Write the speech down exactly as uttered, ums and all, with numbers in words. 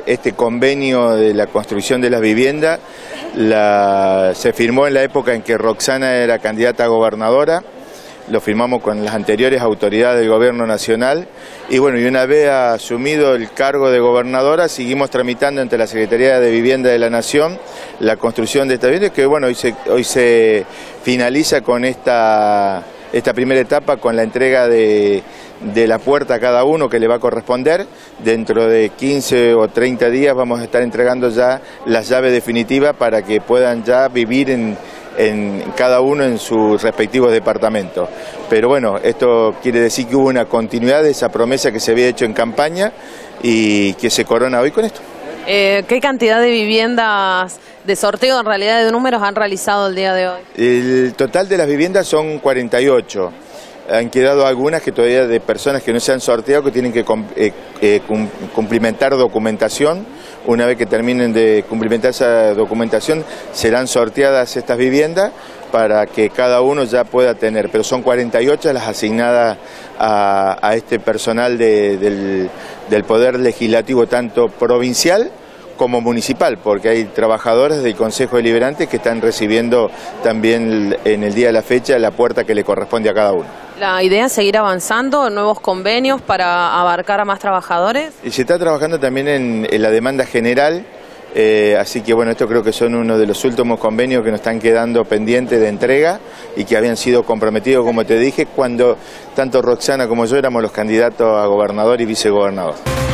Este convenio de la construcción de las viviendas la, se firmó en la época en que Roxana era candidata a gobernadora, lo firmamos con las anteriores autoridades del gobierno nacional y bueno, y una vez asumido el cargo de gobernadora seguimos tramitando ante la Secretaría de Vivienda de la Nación la construcción de esta vivienda que bueno, hoy se, hoy se finaliza con esta, esta primera etapa con la entrega de de la puerta a cada uno que le va a corresponder. Dentro de quince o treinta días vamos a estar entregando ya las llaves definitivas para que puedan ya vivir en, en cada uno en sus respectivos departamentos. Pero bueno, esto quiere decir que hubo una continuidad de esa promesa que se había hecho en campaña y que se corona hoy con esto. Eh, ¿Qué cantidad de viviendas de sorteo, en realidad de números, han realizado el día de hoy? El total de las viviendas son cuarenta y ocho. Han quedado algunas que todavía de personas que no se han sorteado, que tienen que eh, eh, cumplimentar documentación. Una vez que terminen de cumplimentar esa documentación, serán sorteadas estas viviendas para que cada uno ya pueda tener. Pero son cuarenta y ocho las asignadas a, a este personal de, del, del Poder Legislativo, tanto provincial como municipal, porque hay trabajadores del Consejo Deliberante que están recibiendo también en el día de la fecha la puerta que le corresponde a cada uno. ¿La idea es seguir avanzando, nuevos convenios para abarcar a más trabajadores? Y se está trabajando también en, en la demanda general, eh, así que bueno, esto creo que son uno de los últimos convenios que nos están quedando pendientes de entrega y que habían sido comprometidos, como te dije, cuando tanto Roxana como yo éramos los candidatos a gobernador y vicegobernador.